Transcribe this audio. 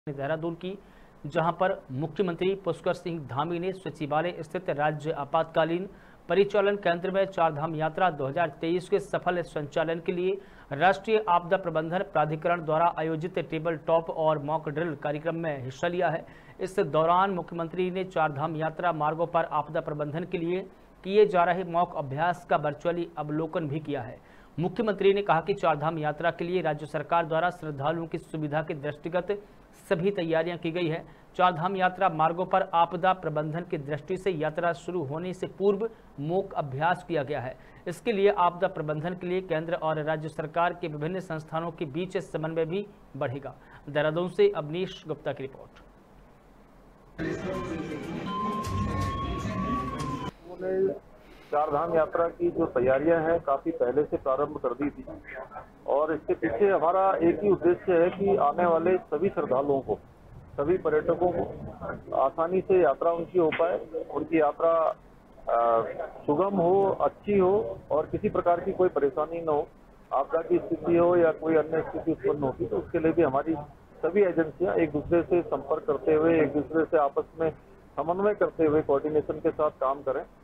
देहरादून की, जहां पर मुख्यमंत्री पुष्कर सिंह धामी ने सचिवालय स्थित राज्य आपातकालीन परिचालन केंद्र में चारधाम यात्रा 2023 के सफल संचालन के लिए राष्ट्रीय आपदा प्रबंधन प्राधिकरण द्वारा आयोजित टेबल टॉप और मॉक ड्रिल कार्यक्रम में हिस्सा लिया है। इस दौरान मुख्यमंत्री ने चारधाम यात्रा मार्गों पर आपदा प्रबंधन के लिए किए जा रहे मॉक अभ्यास का वर्चुअली अवलोकन भी किया है। मुख्यमंत्री ने कहा कि चारधाम यात्रा के लिए राज्य सरकार द्वारा श्रद्धालुओं की सुविधा के दृष्टिगत सभी तैयारियां की गई है। चारधाम यात्रा मार्गों पर आपदा प्रबंधन की दृष्टि से यात्रा शुरू होने से पूर्व मॉक अभ्यास किया गया है। इसके लिए आपदा प्रबंधन के लिए केंद्र और राज्य सरकार के विभिन्न संस्थानों के बीच समन्वय भी बढ़ेगा। देहरादून से अवनीश गुप्ता की रिपोर्ट। चारधाम यात्रा की जो तैयारियां हैं काफी पहले से प्रारंभ कर दी थी और इसके पीछे हमारा एक ही उद्देश्य है कि आने वाले सभी श्रद्धालुओं को, सभी पर्यटकों को आसानी से यात्रा उनकी हो पाए, उनकी यात्रा सुगम हो, अच्छी हो और किसी प्रकार की कोई परेशानी न हो। आपदा की स्थिति हो या कोई अन्य स्थिति उत्पन्न होती तो उसके लिए भी हमारी सभी एजेंसियां एक दूसरे से संपर्क करते हुए, एक दूसरे से आपस में समन्वय करते हुए कोऑर्डिनेशन के साथ काम करें।